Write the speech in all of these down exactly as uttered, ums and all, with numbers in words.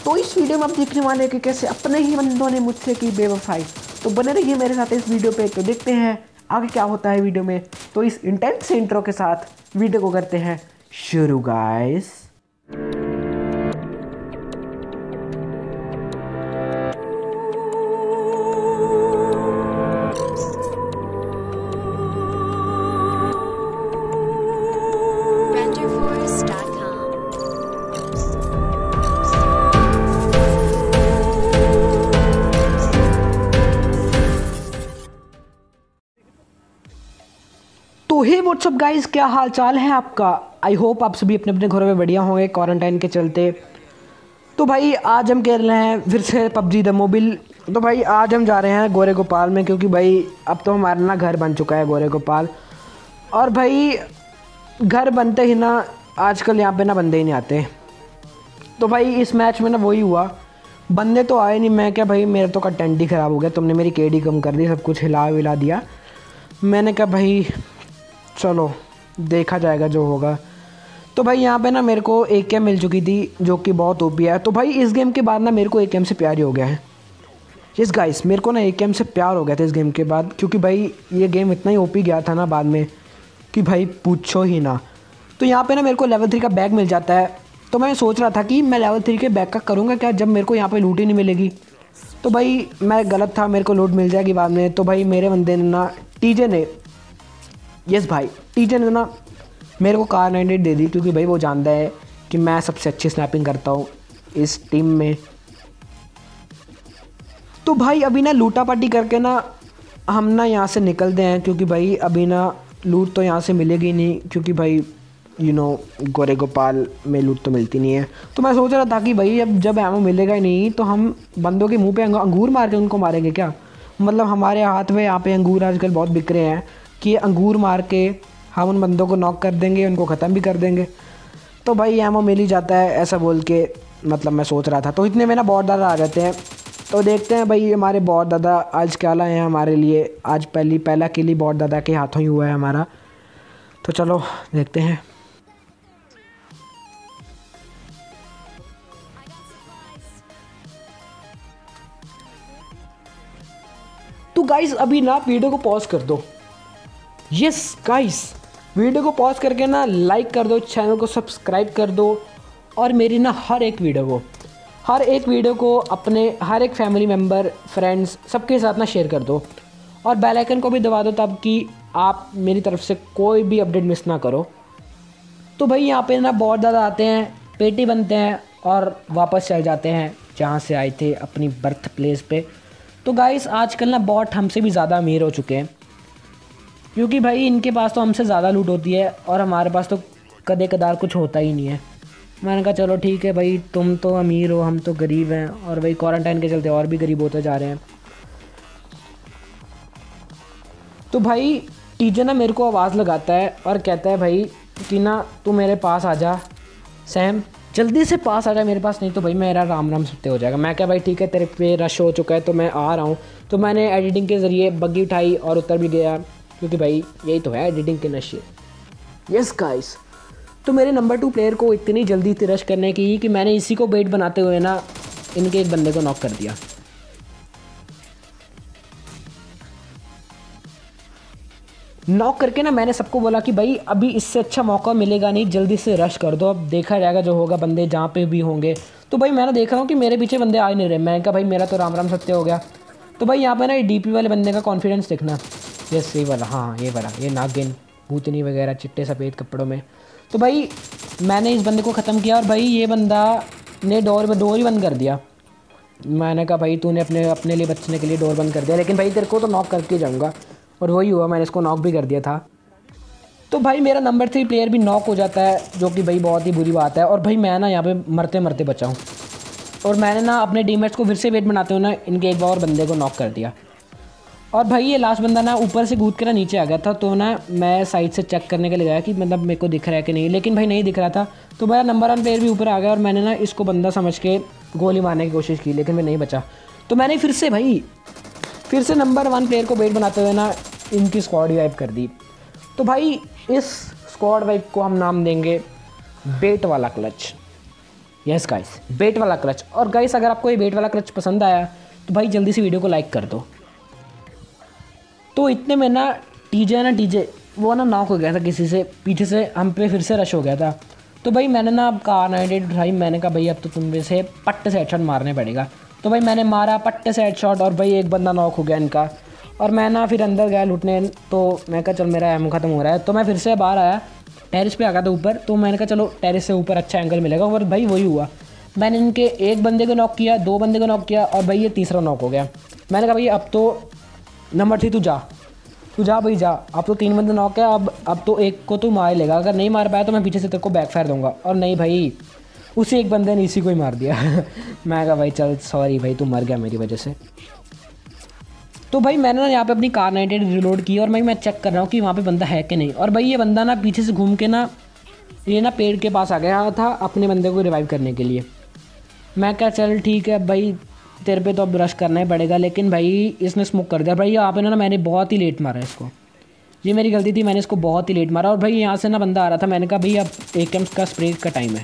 तो इस वीडियो में आप देखने वाले हैं कि कैसे अपने ही बंदों ने मुझसे की बेवफाई। तो बने रहिए मेरे साथ इस वीडियो पे, तो देखते हैं आगे क्या होता है वीडियो में। तो इस इंटेंस इंट्रो के साथ वीडियो को करते हैं शुरू गाइस। तो हे व्हाट्सअप गाइस, क्या हाल चाल है आपका। आई होप आप सभी अपने अपने घरों में बढ़िया होंगे क्वारंटाइन के चलते। तो भाई आज हम खेल रहे हैं फिर से पबजी द मोबाइल। तो भाई आज हम जा रहे हैं गोरे गोपाल में, क्योंकि भाई अब तो हमारा ना घर बन चुका है गोरे गोपाल। और भाई घर बनते ही ना आजकल यहाँ पे ना बंदे ही नहीं आते। तो भाई इस मैच में ना वही हुआ, बंदे तो आए नहीं। मैं क्या भाई, मेरा तो कंटेंट ही ख़राब हो गया, तुमने मेरी केडी कम कर दी, सब कुछ हिला विला दिया। मैंने कहा भाई चलो देखा जाएगा जो होगा। तो भाई यहाँ पे ना मेरे को एक कैम मिल चुकी थी जो कि बहुत ओपी है। तो भाई इस गेम के बाद ना मेरे को एक कैम से प्यार ही हो गया है। यस गाइस, मेरे को ना एक कैम से प्यार हो गया था इस गेम के बाद, क्योंकि भाई ये गेम इतना ही ओपी गया था ना बाद में कि भाई पूछो ही ना। तो यहाँ पे ना मेरे को लेवल थ्री का बैग मिल जाता है। तो मैं सोच रहा था कि मैं लेवल थ्री के बैग का करूँगा क्या, जब मेरे को यहाँ पर लूट ही नहीं मिलेगी। तो भाई मैं गलत था, मेरे को लूट मिल जाएगी बाद में। तो भाई मेरे बंदे ने ना टीजे ने यस भाई टीचर ने ना मेरे को कार नाइनटी दे दी, क्योंकि भाई वो जानता है कि मैं सबसे अच्छी स्नैपिंग करता हूँ इस टीम में। तो भाई अभी ना लूटा पार्टी करके ना हम ना यहाँ से निकलते हैं, क्योंकि भाई अभी ना लूट तो यहाँ से मिलेगी नहीं, क्योंकि भाई यू नो गोरे गोपाल में लूट तो मिलती नहीं है। तो मैं सोच रहा था कि भाई अब जब एमो मिलेगा ही नहीं तो हम बंदों के मुँह पे अंगूर मार के उनको मारेंगे क्या। मतलब हमारे हाथ में यहाँ पे अंगूर आजकल बहुत बिक रहे हैं कि अंगूर मार के हम उन बंदों को नॉक कर देंगे, उनको ख़त्म भी कर देंगे। तो भाई एमो मिल ही जाता है ऐसा बोल के, मतलब मैं सोच रहा था। तो इतने में ना बॉट दादा आ जाते हैं। तो देखते हैं भाई हमारे बॉट दादा आज क्या लाए हैं हमारे लिए। आज पहली पहला किल ही बॉट दादा के हाथों ही हुआ है हमारा। तो चलो देखते हैं। तो गाइस अभी ना वीडियो को पॉज कर दो। यस गाइस, वीडियो को पॉज करके ना लाइक कर दो, चैनल को सब्सक्राइब कर दो, और मेरी ना हर एक वीडियो को हर एक वीडियो को अपने हर एक फैमिली मेम्बर, फ्रेंड्स, सबके साथ ना शेयर कर दो, और बेल आइकन को भी दबा दो तब कि आप मेरी तरफ से कोई भी अपडेट मिस ना करो। तो भाई यहाँ पे ना बहुत ज़्यादा आते हैं, पेटी बनते हैं और वापस चल जाते हैं जहाँ से आए थे, अपनी बर्थ प्लेस पे। तो गाइस आजकल ना बॉट हमसे भी ज़्यादा अमीर हो चुके हैं, क्योंकि भाई इनके पास तो हमसे ज़्यादा लूट होती है और हमारे पास तो कदे कदार कुछ होता ही नहीं है। मैंने कहा चलो ठीक है भाई, तुम तो अमीर हो, हम तो गरीब हैं, और भाई क्वारंटाइन के चलते और भी गरीब होते जा रहे हैं। तो भाई टीचर ना मेरे को आवाज़ लगाता है और कहता है भाई कि ना तू मेरे पास आ जा सैम, जल्दी से पास आ जा मेरे पास, नहीं तो भाई मेरा राम राम सत्य हो जाएगा। मैं क्या भाई ठीक है, तेरे पे रश हो चुका है तो मैं आ रहा हूँ। तो मैंने एडिटिंग के ज़रिए बग्गी उठाई और उतर भी गया, क्योंकि भाई यही तो है एडिटिंग के नशे। यस गाइस, तो मेरे नंबर टू प्लेयर को इतनी जल्दी तिरश करने की कि मैंने इसी को बेट बनाते हुए ना इनके एक बंदे को नॉक कर दिया। नॉक करके ना मैंने सबको बोला कि भाई अभी इससे अच्छा मौका मिलेगा नहीं, जल्दी से रश कर दो, अब देखा जाएगा जो होगा, बंदे जहाँ पे भी होंगे। तो भाई मैंने देख रहा हूँ कि मेरे पीछे बंदे आ नहीं रहे। मैं कहा भाई मेरा तो राम राम सत्य हो गया। तो भाई यहाँ पे ना डी पी वाले बंदे का कॉन्फिडेंस देखना। यस ये वाला, हाँ ये वाला, ये नागिन भूतनी वगैरह चिट्टे सफ़ेद कपड़ों में। तो भाई मैंने इस बंदे को ख़त्म किया, और भाई ये बंदा ने डोर में डोर ही बंद कर दिया। मैंने कहा भाई तूने अपने अपने लिए बचने के लिए डोर बंद कर दिया, लेकिन भाई तेरे को तो नॉक करके जाऊँगा, और वही हुआ, मैंने इसको नॉक भी कर दिया था। तो भाई मेरा नंबर थ्री प्लेयर भी नॉक हो जाता है, जो कि भाई बहुत ही बुरी बात है। और भाई मैं ना यहाँ पे मरते मरते बचा हूँ, और मैंने ना अपने टीममेट्स को फिर से वेट बनाते हुए ना इनके एक और बंदे को नॉक कर दिया। और भाई ये लास्ट बंदा ना ऊपर से कूद के ना नीचे आ गया था। तो ना मैं साइड से चेक करने के लिए गया कि मतलब मेरे को दिख रहा है कि नहीं, लेकिन भाई नहीं दिख रहा था। तो मेरा नंबर वन प्लेयर भी ऊपर आ गया, और मैंने ना इसको बंदा समझ के गोली मारने की कोशिश की, लेकिन मैं नहीं बचा। तो मैंने फिर से भाई फिर से नंबर वन प्लेयर को बेट बनाते हुए ना इनकी स्क्वाड वाइप कर दी। तो भाई इस स्क्वाड वाइप को हम नाम देंगे बेट वाला क्लच। यस गाइस, बेट वाला क्लच। और गाइस अगर आपको ये बेट वाला क्लच पसंद आया तो भाई जल्दी से वीडियो को लाइक कर दो। तो इतने में ना टीजे ना टीजे वो ना नॉक हो गया था किसी से, पीछे से हम पे फिर से रश हो गया था। तो भाई मैंने ना अब कार नाइनटी एट उठाई, मैंने कहा भाई अब तो तुम से पट्टे से हेडशॉट मारने पड़ेगा। तो भाई मैंने मारा पट्टे से हेडशॉट और भाई एक बंदा नॉक हो गया इनका। और मैं ना फिर अंदर गया लूटने, तो मैं कहा चल मेरा एमो ख़त्म हो रहा है। तो मैं फिर से बाहर आया, टेरिस पे आ गया था ऊपर। तो मैंने कहा चलो टेरिस से ऊपर अच्छा एंगल मिलेगा। और भाई वही हुआ, मैंने इनके एक बंदे को नॉक किया, दो बंदे को नॉक किया और भाई ये तीसरा नॉक हो गया। मैंने कहा भाई अब तो नंबर थ्री तू जा तू जा भाई जा, अब तो तीन बंदे नॉक है, अब अब तो एक को तू मार लेगा। अगर नहीं मार पाया तो मैं पीछे से तेरे को बैक फायर दूंगा। और नहीं भाई, उसी एक बंदे ने इसी को ही मार दिया। मैं कहा भाई चल सॉरी भाई, तू मर गया मेरी वजह से। तो भाई मैंने ना यहाँ पे अपनी कार नाइनटी एट रिलोड की और भाई मैं चेक कर रहा हूँ कि वहाँ पे बंदा है कि नहीं। और भाई ये बंदा ना पीछे से घूम के ना ये ना पेड़ के पास आ गया था अपने बंदे को रिवाइव करने के लिए। मैं क्या चल ठीक है भाई, तेरे पे तो अब रश करना ही पड़ेगा। लेकिन भाई इसने स्मोक कर दिया। भाई यहाँ पे ना मैंने बहुत ही लेट मारा इसको, ये मेरी गलती थी, मैंने इसको बहुत ही लेट मारा। और भाई यहाँ से ना बंदा आ रहा था, मैंने कहा भाई अब एक एम का स्प्रे का टाइम है।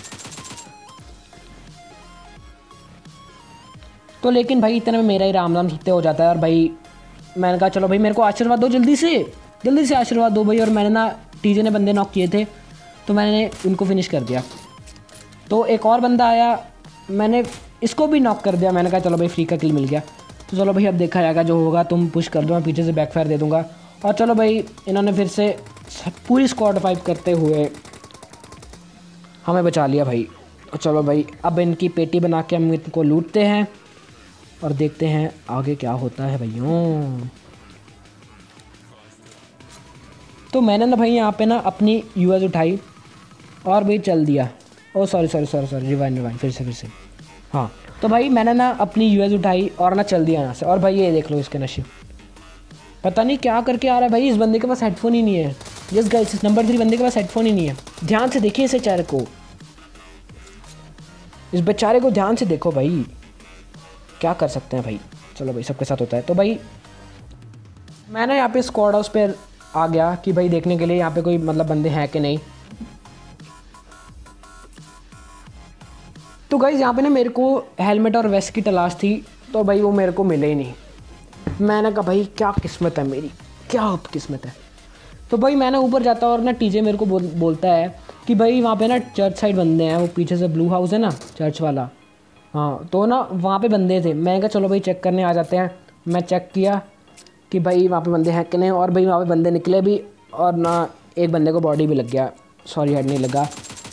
तो लेकिन भाई इतने में मेरा ही राम राम सीते हो जाता है। और भाई मैंने कहा चलो भाई मेरे को आशीर्वाद दो, जल्दी से जल्दी से आशीर्वाद दो भाई। और मैंने ना टीजे ने बंदे नॉक किए थे तो मैंने उनको फिनिश कर दिया। तो एक और बंदा आया, मैंने इसको भी नॉक कर दिया। मैंने कहा चलो भाई फ्री का किल मिल गया। तो चलो भाई अब देखा जाएगा, जो होगा तुम पुश कर दो, मैं पीछे से बैकफायर दे दूंगा। और चलो भाई इन्होंने फिर से पूरी स्क्वाड फाइट करते हुए हमें बचा लिया भाई। और चलो भाई अब इनकी पेटी बना के हम इनको लूटते हैं और देखते हैं आगे क्या होता है भाइयों। तो मैंने ना भाई यहाँ पे ना अपनी यूएस उठाई और भाई चल दिया। Oh sorry sorry sorry sorry rewind rewind फिर से फिर से हाँ। तो भाई मैंने ना अपनी यूएस उठाई और ना चल दिया यहाँ से। और भाई ये देख लो इसके नशीब, पता नहीं क्या करके आ रहा है भाई। इस बंदे के पास हेडफोन ही नहीं है। यस गाइस, इस नंबर थ्री बंदे के पास हेडफोन ही नहीं है। ध्यान से देखिए इस बेचारे को, इस बेचारे को ध्यान से देखो भाई, क्या कर सकते हैं भाई। चलो भाई सबके साथ होता है। तो भाई मैं ना यहाँ पे स्क्वाड हाउस पे आ गया कि भाई देखने के लिए यहाँ पे कोई मतलब बंदे हैं कि नहीं। तो गाइज़ यहाँ पे ना मेरे को हेलमेट और वेस्ट की तलाश थी, तो भाई वो मेरे को मिले ही नहीं। मैंने कहा भाई क्या किस्मत है मेरी, क्या किस्मत है। तो भाई मैं ना ऊपर जाता और ना टीजे मेरे को बोल, बोलता है कि भाई वहाँ पे ना चर्च साइड बंदे हैं, वो पीछे से ब्लू हाउस है ना चर्च वाला, हाँ तो ना वहाँ पे बंदे थे। मैंने कहा चलो भाई चेक करने आ जाते हैं। मैं चेक किया कि भाई वहाँ पे बंदे हैं कि नहीं, और भाई वहाँ पे बंदे निकले भी और ना एक बंदे को बॉडी भी लग गया, सॉरी हेड नहीं लगा।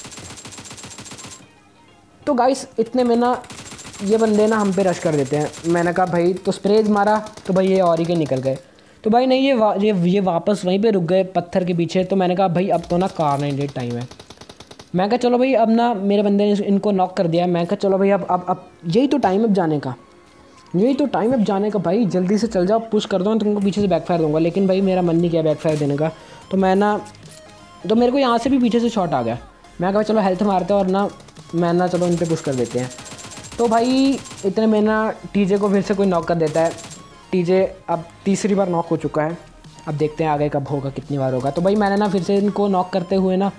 तो गाइस इतने में ना ये बंदे ना हम पे रश कर देते हैं। मैंने कहा भाई, तो स्प्रे मारा तो भाई ये और ही के निकल गए। तो भाई नहीं, ये वा, ये ये वापस वहीं पे रुक गए पत्थर के पीछे। तो मैंने कहा भाई अब तो ना कार नाइनटी एट टाइम है। मैं कहा चलो भाई अब ना मेरे बंदे ने इनको नॉक कर दिया। मैं कहा चलो भाई अब अब अब यही तो टाइम अब जाने का, यही तो टाइम अब जाने का भाई, जल्दी से चल जाओ, पुश कर दो, मैं तुमको पीछे से बैकफायर दूंगा। लेकिन भाई मेरा मन नहीं किया बैकफायर देने का। तो मैं ना तो मेरे को यहाँ से भी पीछे से शॉट आ गया। मैं कहा चलो हेल्थ मारते हैं और ना मैं ना चलो इन पर पुश कर देते हैं। तो भाई इतने में ना टीजे को फिर से कोई नॉक कर देता है। टीजे अब तीसरी बार नॉक हो चुका है। अब देखते हैं आगे कब होगा, कितनी बार होगा। तो भाई मैंने ना फिर से इनको नॉक करते हुए ना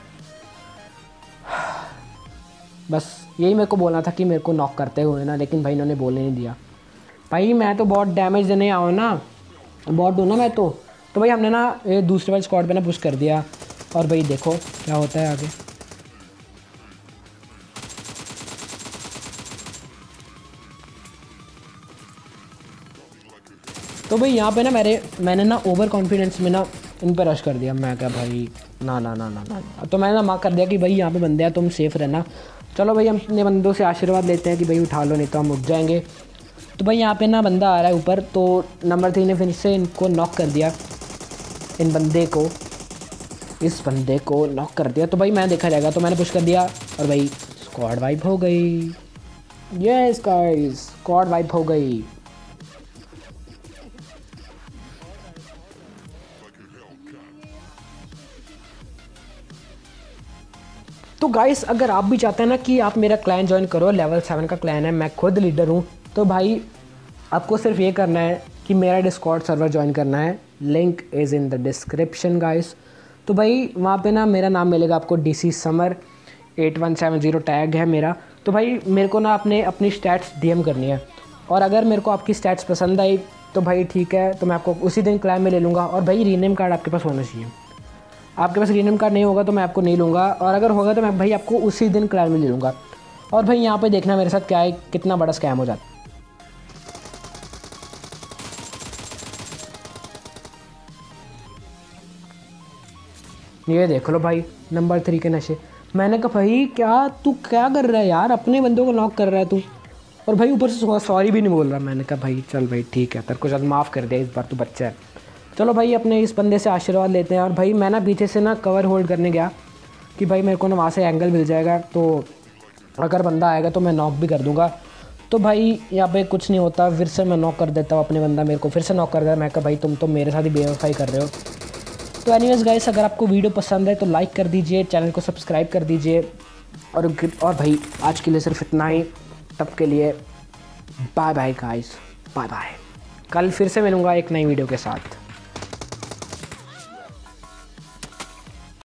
बस यही मेरे को बोलना था कि मेरे को नॉक करते हुए ना, लेकिन भाई इन्होंने बोलने नहीं दिया। भाई मैं तो बहुत डैमेज देने आऊँ ना, बहुत दूँ ना मैं तो तो भाई हमने ना ये दूसरे वाले स्क्वाड पे ना पुश कर दिया। और भाई देखो क्या होता है आगे। तो भाई यहाँ पे ना मेरे मैंने ना ओवर कॉन्फिडेंस में ना इन पर रश कर दिया। मैं क्या भाई ना ना ना ना ना तो मैंने ना मार्क कर दिया कि भाई यहाँ पे बंदे हैं, तुम सेफ़ रहना। चलो भाई हम अपने बंदों से आशीर्वाद लेते हैं कि भाई उठा लो, नहीं तो हम उठ जाएंगे। तो भाई यहाँ पे ना बंदा आ रहा है ऊपर, तो नंबर थ्री ने फिर से इनको नॉक कर दिया, इन बंदे को इस बंदे को नॉक कर दिया। तो भाई मैं देखा जाएगा, तो मैंने पुश कर दिया और भाई स्क्वाड वाइप हो गई। यस गाइस, स्क्वाड वाइप हो गई। तो गाइस अगर आप भी चाहते हैं ना कि आप मेरा क्लैन ज्वाइन करो, लेवल सेवन का क्लैन है, मैं खुद लीडर हूँ, तो भाई आपको सिर्फ ये करना है कि मेरा डिस्कॉर्ड सर्वर ज्वाइन करना है। Link is in the description guys. तो भाई वहाँ पे ना मेरा नाम मिलेगा आपको D C Summer eight one seven zero tag है मेरा। तो भाई मेरे को ना अपने अपनी स्टैट्स डीएम करनी है, और अगर मेरे को आपकी स्टैट्स पसंद आई तो भाई ठीक है, तो मैं आपको उसी दिन क्लाइम में ले लूँगा। और भाई रीनेम कार्ड आपके पास होना चाहिए। आपके पास रीनेम कार्ड नहीं होगा तो मैं आपको नहीं लूँगा, और अगर होगा तो मैं भाई आपको उसी दिन क्लाइम में ले लूँगा। और भाई यहाँ पे देखना मेरे साथ क्या है, कितना बड़ा स्कैम हो जाता है। ये देख लो भाई, नंबर थ्री के नशे। मैंने कहा भाई क्या तू क्या कर रहा है यार, अपने बंदों को नॉक कर रहा है तू, और भाई ऊपर से सॉरी भी नहीं बोल रहा। मैंने कहा भाई चल भाई ठीक है, तेरे को शायद माफ़ कर दिया, इस बार तू बच्चा है। चलो भाई अपने इस बंदे से आशीर्वाद लेते हैं। और भाई मैं ना पीछे से ना कवर होल्ड करने गया कि भाई मेरे को ना वहाँ से एंगल मिल जाएगा, तो अगर बंदा आएगा तो मैं नॉक भी कर दूँगा। तो भाई यहाँ पे कुछ नहीं होता, फिर से मैं नॉक कर देता हूँ, अपने बंदा मेरे को फिर से नॉक कर देता है। मैं कहा भाई तुम तो मेरे साथ ही बेवफाई कर रहे हो। तो एनीवेज गाइस, अगर आपको वीडियो पसंद है तो लाइक कर दीजिए, चैनल को सब्सक्राइब कर दीजिए, और और भाई आज के लिए सिर्फ इतना ही। तब के लिए bye bye guys, bye bye. कल फिर से मिलूँगा एक नई वीडियो के साथ।